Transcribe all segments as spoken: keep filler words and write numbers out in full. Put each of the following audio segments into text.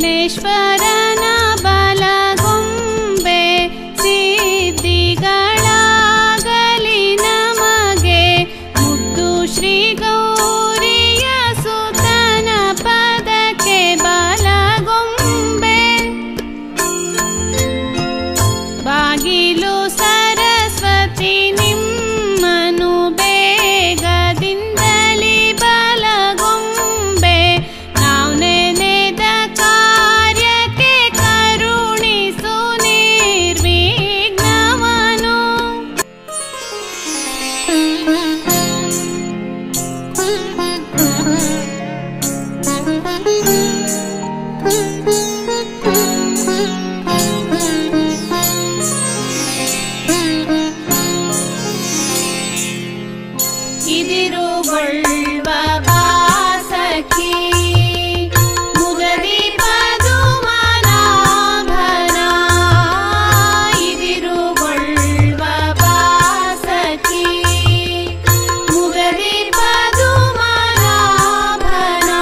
ವಿಘ್ನೇಶ್ವರನ ಬಲಗೊಂಬೆ ಸಿದ್ಧಿಗಳಾಗಲಿ ನಮಗೆ ಮುದ್ದು ಶ್ರೀ ಗೌರಿಯ ಸುತನ ಪದಕ್ಕೆ ಬಲಗೊಂಬೆ ಬಾಗಿಲು ಸರಸ್ವತಿ ನಿಮ್ಮನು ಬೇಗದಿಂದಲಿ ಬಲಗೊಂಬೆ ನಾವು ನೆನೆದ ಕಾರ್ಯಕ್ಕೆ ಕರುಣಿಸು ನಿರ್ವಿಘ್ನವನು ಇದಿರುಗೊಳ್ಳುವ ಬಾಸಕಿ ಮುಗದಿ ಪದುಮನಾಭನ ಇದಿರುಗೊಳ್ಳುವ ಬಾಸಕಿ ಮುಗದಿ ಪದುಮನಾಭನ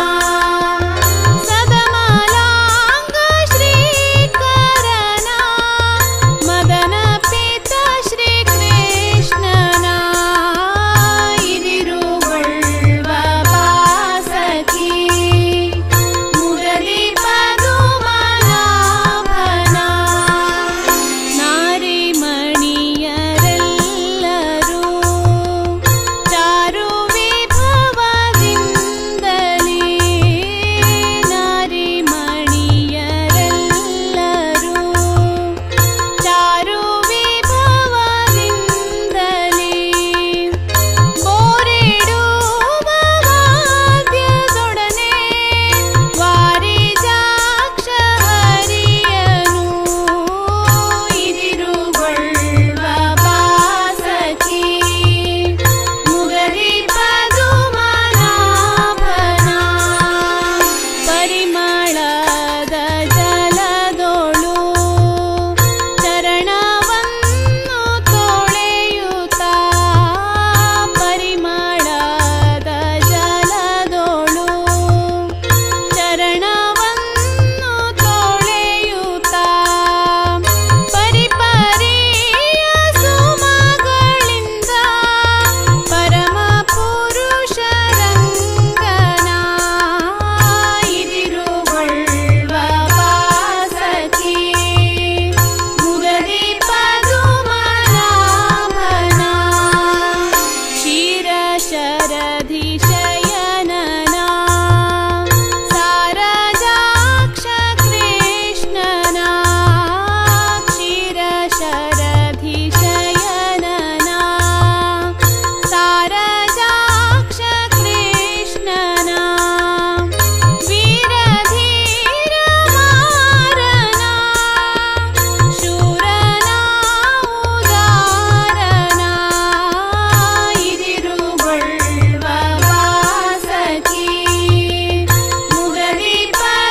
ಸದಮಲಾಂಗ ಶ್ರೀಕರನ ಮದನ ಪಿತ ಶ್ರೀ ಕೃಷ್ಣನ ಇದಿರುಗೊಳ್ಳುವ ಬಾಸಕಿ ಮುರಳಿ ಪದುಮನಾಭನ ನಾರಿಮಣಿಯರೆಲ್ಲರೂ ಚಾರು ವಿಭವದಿಂದಲೇ ನಾರಿಮಣಿಯರೆಲ್ಲರೂ ಚಾರು ವಿಭವದಿಂದಲೇ ಬೋರಿಡುವ ವಾದ್ಯದೊಡನೆ ವಾರಿಜಾಕ್ಷ ಹರಿಯನು ಇದಿರುಗೊಳ್ಳುವ ಬಾಸಕಿ ಮುಗದಿ ಪದುಮನಾಭನ ಪರಿಮಳದ ಜಲದೊಳು ಚರಣವನ್ನು ತೊಳೆಯುತ್ತಾ ಪರಿಮಳದ ಜಲದೊಳು ಚರಣವನ್ನು ತೊಳೆಯುತ್ತಾ ಪರಿಪರಿಯ ಸುಮಗಳಿಂದ ಪರಮ ಪುರುಷರಂಗನ ಇದಿರುಗೊಳ್ಳುವ ಬಾಸಕಿ ಮುಗದಿ ಪದುಮನಾಭನ ಕ್ಷೀರಶರಧಿ ಶಯನನ ಸಾರಜಾಕ್ಷ ಕೃಷ್ಣನ ಕ್ಷೀರಶರಧಿ ಶಯನನ ಸಾರಜಾಕ್ಷ ಕೃಷ್ಣನ ವೀರಧೀರ ಮಾರನ ಶೂರನ ಉದಾರನ ಇದಿರುಗೊಳ್ಳುವ ಬಾಸಕಿ ಮುಗದಿ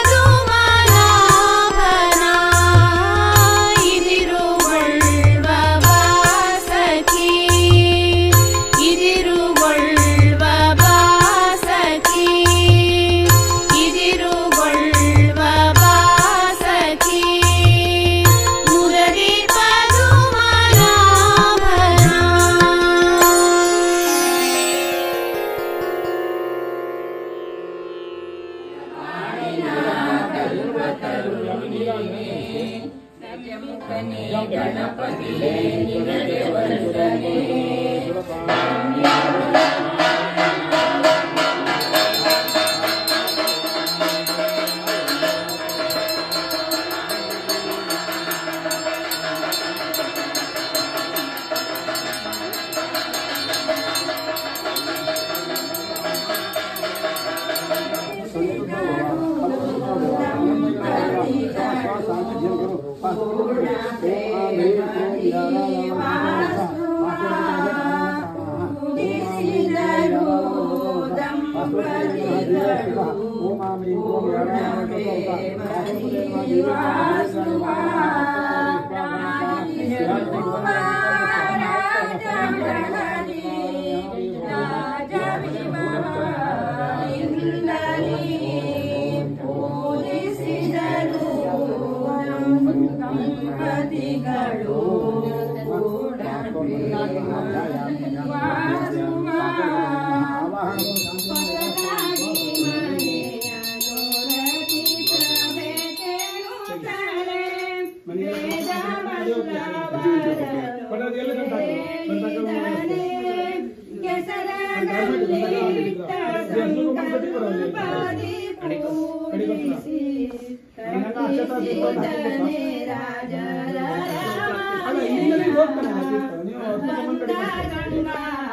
ಪದುಮನಾಭನ ಇದಿರುಗೊಳ್ಳುವ ಬಾಸಕಿ ಇದಿರುಗೊಳ್ಳುವ ಬಾಸಕಿ ಇದಿರುಗೊಳ್ಳುವ ಬಾಸಕಿ ಮುಗದಿ ಪದುಮನಾಭನ ಪೂಜಿಸಿದರು ರಾಜ